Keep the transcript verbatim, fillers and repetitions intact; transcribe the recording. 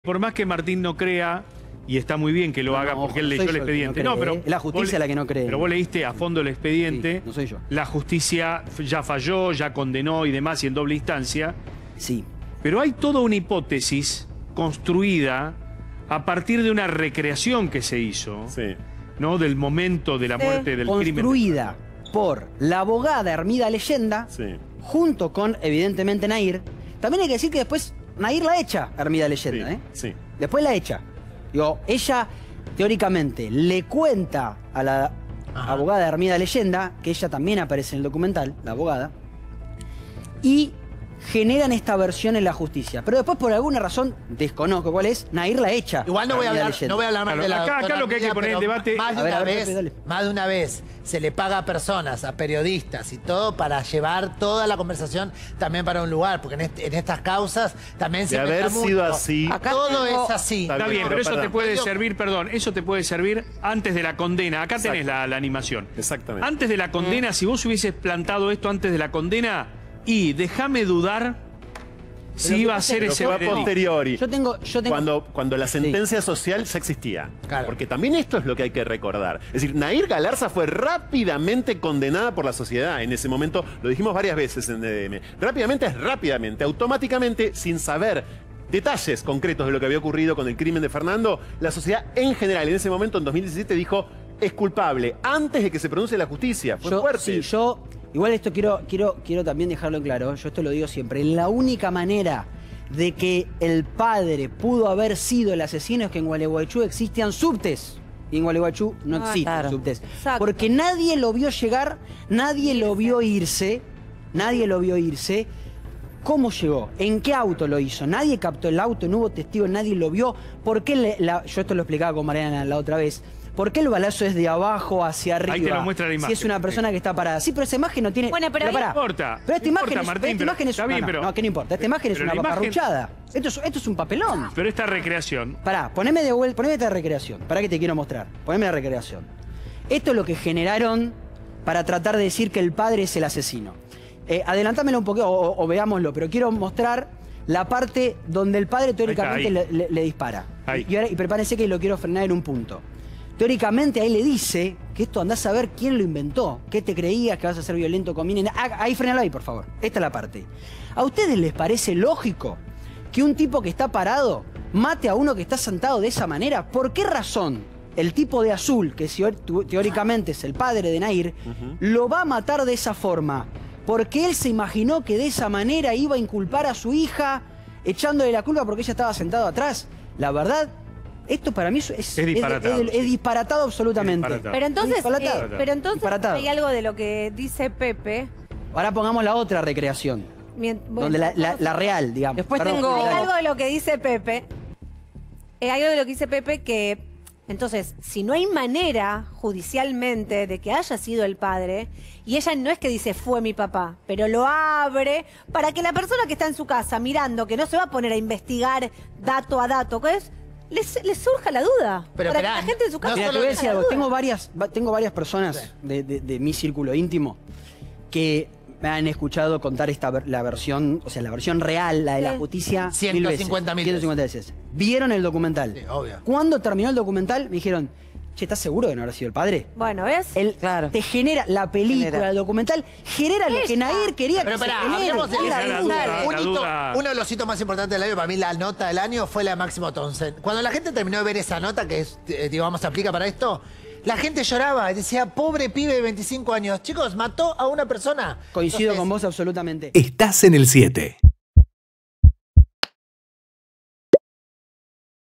Por más que Martín no crea, y está muy bien que lo no, haga no, porque él no leyó el expediente. No, no, pero es la justicia la que no cree. Pero vos leíste a fondo el expediente. Sí, no soy yo. La justicia ya falló, ya condenó y demás, y en doble instancia. Sí. Pero hay toda una hipótesis construida a partir de una recreación que se hizo, sí. ¿no? Del momento de la muerte, del crimen. Construida por la abogada Hermida Leyenda, Sí. junto con, evidentemente, Nair. También hay que decir que después Nair la echa a Hermida Leyenda, Sí, ¿eh? sí. Después la echa. Digo, ella, teóricamente, le cuenta a la Ajá. abogada Hermida Leyenda, que ella también aparece en el documental, la abogada, y generan esta versión en la justicia. Pero después, por alguna razón, desconozco cuál es, Nair la echa. Igual no voy a Hermida hablar, Leyenda. no voy a hablar más Claro, de la acá- acá doctora lo que hay que Hermida, poner en pero debate- Más de A ver, una a ver, vez, Pepe, dale. más de una vez se le paga a personas, a periodistas y todo para llevar toda la conversación también para un lugar, porque en, este- en estas causas también se De mezcla haber mucho. sido así. Acá todo tengo- es así. Está Está bien, bien, pero pero eso te pará. puede Yo- servir, perdón, eso te puede servir antes de la condena. Acá tenés Exacto. la, la animación. Exactamente. Antes de la condena, si vos hubieses plantado esto antes de la condena, y déjame dudar si iba a ser Pero ese fue a veredicto. posteriori. Yo tengo, yo tengo... Cuando, cuando la sentencia social ya existía. Claro. Porque también esto es lo que hay que recordar. Es decir, Nair Galarza fue rápidamente condenada por la sociedad en ese momento. Lo dijimos varias veces en D D M. Rápidamente es rápidamente, automáticamente, sin saber detalles concretos de lo que había ocurrido con el crimen de Fernando. La sociedad en general, en ese momento, en dos mil diecisiete, dijo, es culpable, antes de que se pronuncie la justicia. Fue yo, fuerte. sí, yo, igual esto quiero, quiero, quiero también dejarlo en claro, yo esto lo digo siempre, la única manera de que el padre pudo haber sido el asesino es que en Gualeguaychú existían subtes. Y en Gualeguaychú no Ah, existen claro. subtes. Exacto. Porque nadie lo vio llegar, nadie lo vio irse, nadie lo vio irse. ¿Cómo llegó? ¿En qué auto lo hizo? Nadie captó el auto, no hubo testigo, nadie lo vio. ¿Por qué le- la- yo esto lo explicaba con Mariana la otra vez. ¿Por qué el balazo es de abajo hacia arriba? Ahí te lo muestra la Si imagen. es una persona que está parada. Sí, pero esa imagen no tiene... Bueno, pero ahí- pará. No importa. Pero esta No imagen, importa, es, Martín, esta pero imagen es está una... bien, no, pero- no, ¿qué no importa? Esta imagen es pero una la imagen- paparruchada. Esto es, esto es un papelón. Pero esta recreación. Pará, poneme de vuelta, poneme esta recreación. Pará que te quiero mostrar. Poneme la recreación. Esto es lo que generaron para tratar de decir que el padre es el asesino. Eh, adelantámelo un poquito o, o veámoslo, pero quiero mostrar la parte donde el padre teóricamente Ahí le, está, le- le dispara. Ahí. Y, ahora, y prepárense que lo quiero frenar en un punto. Teóricamente ahí le dice que esto andás a ver quién lo inventó. ¿Qué te creías que vas a ser violento con mi nena? Ah, ahí, frenalo ahí, por favor. Esta es la parte. ¿A ustedes les parece lógico que un tipo que está parado mate a uno que está sentado de esa manera? ¿Por qué razón el tipo de azul, que si- teóricamente es el padre de Nair, lo va a matar de esa forma? Porque él se imaginó que de esa manera iba a inculpar a su hija echándole la culpa porque ella estaba sentada atrás. La verdad, esto para mí es, es, Es disparatado, es- es- es sí. disparatado absolutamente. Es disparatado. Pero entonces, Disparatado. eh, pero entonces Disparatado. hay algo de lo que dice Pepe. Ahora pongamos la otra recreación, Mien- bueno, donde la, la- la real, digamos. Después Perdón, tengo. Hay dale. algo de lo que dice Pepe. Eh, hay algo de lo que dice Pepe que. Entonces, si no hay manera judicialmente de que haya sido el padre, y ella no es que dice fue mi papá, pero lo abre para que la persona que está en su casa mirando, que no se va a poner a investigar dato a dato, ¿qué es? Les, les surja la duda. Pero para esperá, que la gente en su no casa Mira, te no voy a tenga decir la algo. duda. Tengo varias, va- tengo varias personas de, de- de mi círculo íntimo que me han escuchado contar esta ver- la versión, o sea, la versión real, la de la Sí. justicia, ciento mil cincuenta mil veces. ciento cincuenta veces. Vieron el documental. Sí, obvio. Cuando terminó el documental, me dijeron, che, ¿estás seguro de no haber sido el padre? Bueno, ¿ves? El, Claro. Te genera, la película, Genera. el documental, genera lo que Nair quería Pero que pará, se genere. hablemos de Esa la es la duda, Un la hito- duda. Uno de los hitos más importantes del año, para mí la nota del año, fue la de Máximo Townsend. Cuando la gente terminó de ver esa nota, que es, eh, digamos, aplica para esto, la gente lloraba y decía, pobre pibe de veinticinco años. Chicos, mató a una persona. Coincido Entonces, con vos absolutamente. Estás en el siete.